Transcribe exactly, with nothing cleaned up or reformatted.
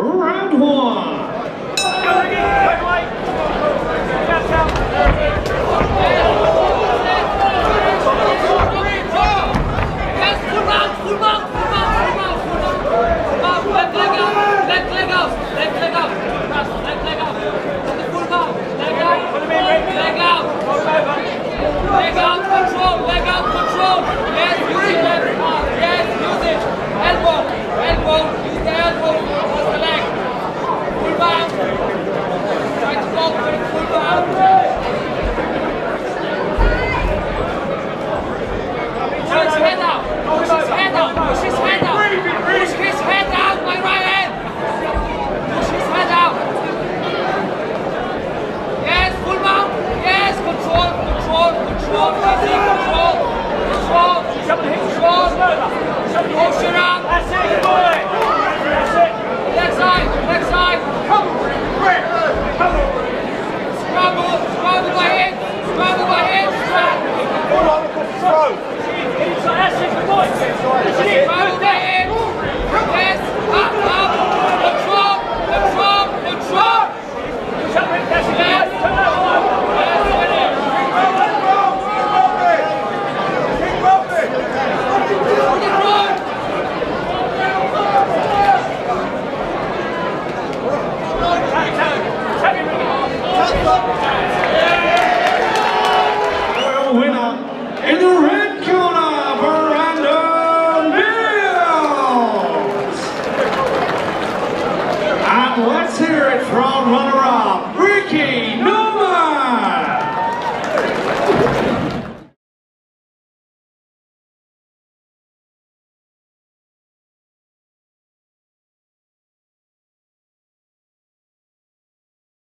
round one. Leg out, control, leg out, control. Yes, use it, left arm. Yes, use it. Elbow, elbow, use the elbow. What's the leg? Full bound. Try to go for it, full bound. Push his head out. Push his head out. Push his head out. Push his head out, my right hand. Push his head out. Yes, full bound. Yes, control, control, control, easy, control, control, control, push it up. That's it, boy. That's it. Left side, left side. Come on, come on. Scrabble, scrabble by hit, scrabble by hit, scrabble. That's it, good boy. Scrabble by hit. Yes, up, up. Control, control, control. That's it, yes. Yeah.